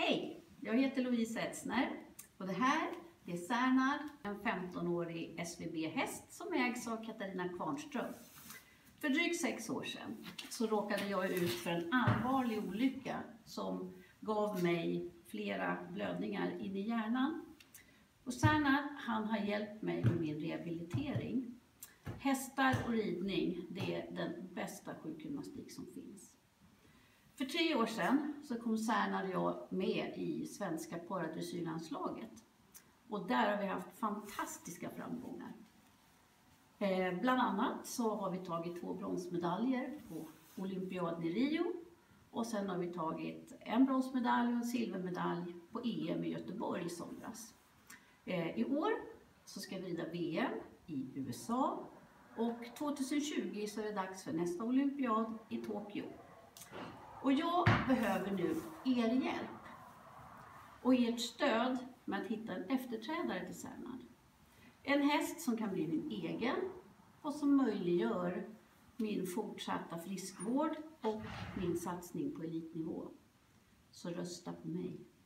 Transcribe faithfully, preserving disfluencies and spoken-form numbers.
Hej! Jag heter Louise Edsner och det här är Särnad, en femtonårig S V B-häst som ägs av Katarina Kvarnström. För drygt sex år sedan så råkade jag ut för en allvarlig olycka som gav mig flera blödningar in i hjärnan. Och Särnad, han har hjälpt mig med min rehabilitering. Hästar och ridning, det är den bästa sjukgymnastik som finns. För tre år sedan så kom Särnad och jag med i svenska paradressyrlandslaget. Och där har vi haft fantastiska framgångar. Eh, bland annat så har vi tagit två bronsmedaljer på olympiaden i Rio. Och sen har vi tagit en bronsmedalj och en silvermedalj på E M i Göteborg i somras. Eh, I år så ska vi rida V M i U S A. Och tjugohundratjugo så är det dags för nästa olympiad i Tokyo. Och jag behöver nu er hjälp och ert stöd med att hitta en efterträdare till Särnad. En häst som kan bli min egen och som möjliggör min fortsatta friskvård och min satsning på elitnivå. Så rösta på mig.